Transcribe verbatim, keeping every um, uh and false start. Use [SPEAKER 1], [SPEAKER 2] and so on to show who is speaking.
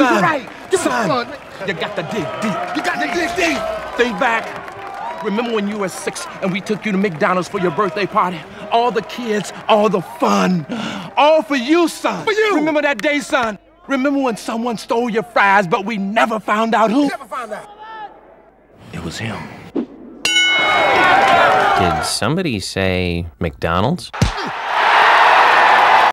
[SPEAKER 1] Son,
[SPEAKER 2] right. Give
[SPEAKER 1] son,
[SPEAKER 2] me the
[SPEAKER 1] you got to dig deep.
[SPEAKER 2] You got to dig deep.
[SPEAKER 1] Think back. Remember when you were six and we took you to MacDonald's for your birthday party? All the kids, all the fun. All for you, son.
[SPEAKER 2] For you.
[SPEAKER 1] Remember that day, son? Remember when someone stole your fries, but we never found out who?
[SPEAKER 2] Never found out.
[SPEAKER 1] It was him.
[SPEAKER 3] Did somebody say McDonald's?